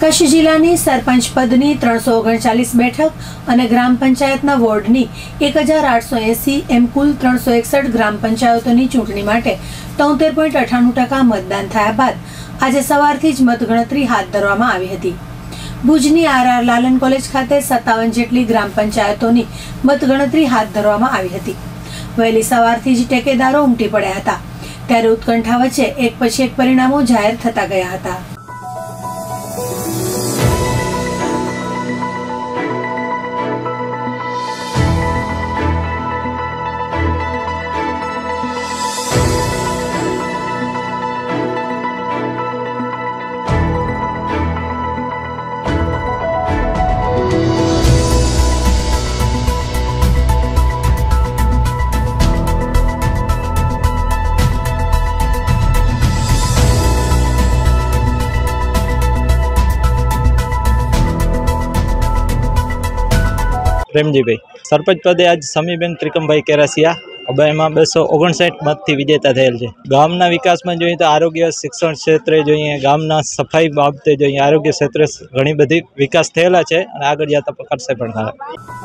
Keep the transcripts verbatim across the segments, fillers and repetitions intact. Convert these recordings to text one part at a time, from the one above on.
કચ્છ જિલ્લાની સરપંચ પદની ત્રણસો ઓગણચાલીસ બેઠક અને ગ્રામ પંચાયતના વોર્ડની એક હજાર આઠસો એસી એમ કુલ ત્રણસો એકસઠ ગ્રામ પંચાયતોની ચૂંટણી માટે તોતેર પોઈન્ટ અઠ્ઠાણું ટકા મતદાન થયા બાદ આજે સવારથી જ મતગણતરી હાથ ધરવામાં આવી હતી। ભુજની આર આર લાલન કોલેજ ખાતે સત્તાવન જેટલી ગ્રામ પંચાયતોની મતગણતરી હાથ ધરવામાં આવી હતી। વહેલી સવારથી જ ટેકેદારો ઉમટી પડ્યા હતા, ત્યારે ઉત્કંઠા વચ્ચે એક પછી એક પરિણામો જાહેર થતા ગયા હતા। प्रेमजी भाई सरपंच पदे आज समीबेन त्रिकमभाई केरासिया अबायમાં बसो ओगणसाठ मतथी विजेता थયેલ છે। ગામના વિકાસમાં જોઈએ તો આરોગ્ય શિક્ષણ ક્ષેત્રે જોઈએ, ગામના સફાઈ બાબતે જોઈએ, આરોગ્ય ક્ષેત્રે ઘણી બધી વિકાસ થયેલા છે અને આગળ જતા કરશે પણ ખરા।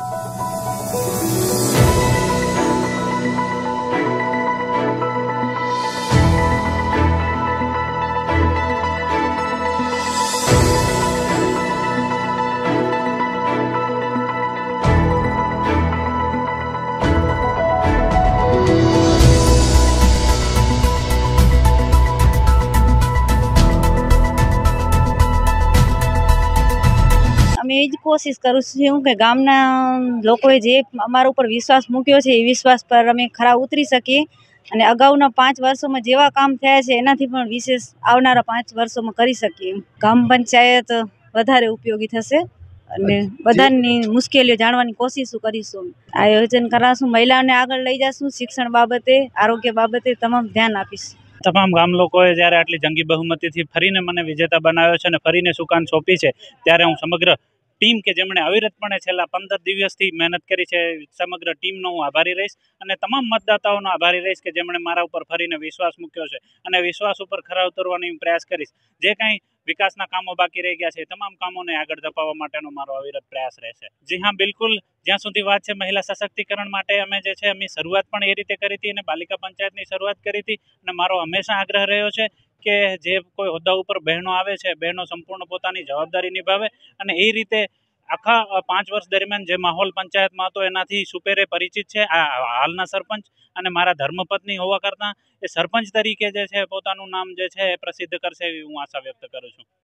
અમે એ જ કોશિશ કરું છું કે ગામના લોકોએ જે અમારા ઉપર વિશ્વાસ મૂક્યો છે એ વિશ્વાસ પર અમે ખરા ઉતરી શકીએ અને અગાઉના પાંચ વર્ષોમાં જેવા કામ થયા છે એનાથી પણ વિશેષ આવનારા પાંચ વર્ષોમાં કરી શકીએ। ગ્રામ પંચાયત વધારે ઉપયોગી થશે અને બધાની મુશ્કેલીઓ જાણવાની કોશિશ કરીશું। આયોજન કરાશું, મહિલાઓને આગળ લઈ જશું, શિક્ષણ બાબતે, આરોગ્ય બાબતે તમામ ધ્યાન આપીશું। તમામ ગામ લોકોએ જ્યારે આટલી જંગી બહુમતીથી ફરીને મને વિજેતા બનાવ્યો છે અને ફરીને સુકાન સોંપી છે, ત્યારે હું સમગ્ર ટીમ કે જેમણે અવિરતપણે છેલ્લા પંદર દિવસથી મહેનત કરી છે, સમગ્ર ટીમનો હું આભારી રહીશ અને તમામ મતદાતાઓનો આભારી રહીશ કે જેમણે મારા ઉપર ફરીને વિશ્વાસ મૂક્યો છે અને વિશ્વાસ ઉપર ખરા ઉતરવાનો હું પ્રયાસ કરીશ। જે કાંઈ વિકાસના કામો બાકી રહી ગયા છે તમામ કામોને આગળ ધપાવવા માટેનો મારો અવિરત પ્રયાસ રહેશે। જી હા, બિલકુલ, જ્યાં સુધી વાત છે મહિલા સશક્તિકરણ માટે અમે જે છે અમે શરૂઆત પણ એ રીતે કરી હતી અને બાલિકા પંચાયતની શરૂઆત કરી હતી અને મારો હંમેશા આગ્રહ રહ્યો છે કે જે કોઈ હોદ્દા ઉપર બહેનો આવે છે, બહેનો સંપૂર્ણ પોતાની જવાબદારી નિભાવે અને એ રીતે આખા પાંચ વર્ષ દરમિયાન જે માહોલ પંચાયતમાં હતો એનાથી સુપેરે પરિચિત છે આ હાલના સરપંચ અને મારા ધર્મપત્ની હોવા કરતાં એ સરપંચ તરીકે જે છે પોતાનું નામ જે છે એ પ્રસિદ્ધ કરશે એવી હું આશા વ્યક્ત કરું છું।